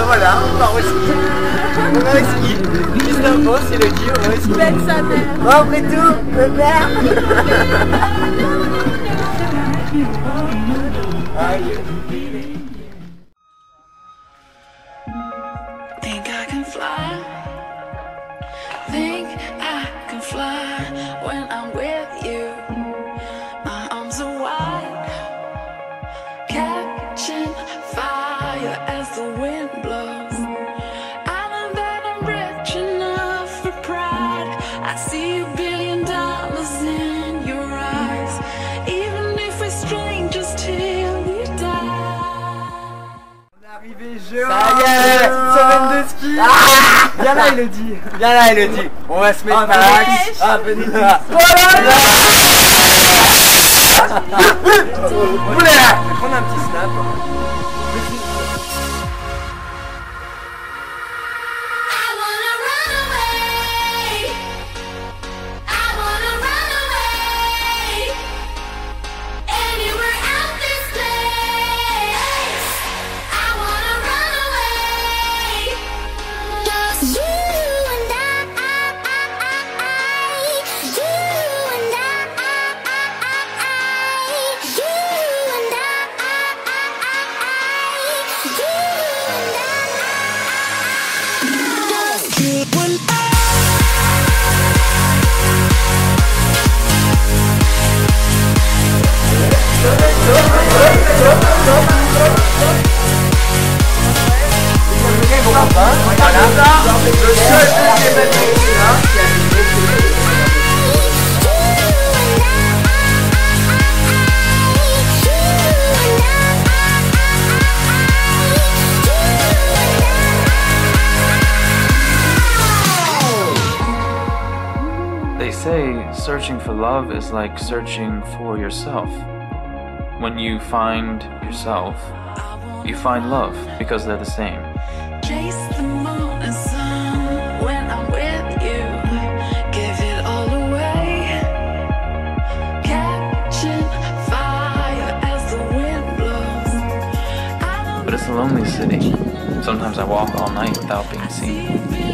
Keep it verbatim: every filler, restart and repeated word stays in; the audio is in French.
voilà, on part au ski. On va au ski. dix-neuf ans, c'est le dit, on va au ski. Belle sa mère. Bon, après tout, le père. Think I can fly. Think I can fly when I'm with you. My arms are wide, catching fire as the wind blows. I know that I'm rich enough for pride. I see a billion dollars in your eyes, even if we're strangers till we die. On est arrivé jeune. Ça y est, semaine de ski. Ah, viens là, Elodie. Viens là, Elodie. On va se mettre par là. Ah, venez là. Voilà. Oula. Je vais prendre un petit snap. They say searching for love is like searching for yourself. When you find yourself, you find love because they're the same. Chase the moon and sun when I'm with you. Give it all away. Catching fire as the wind blows. But it's a lonely city. Sometimes I walk all night without being seen.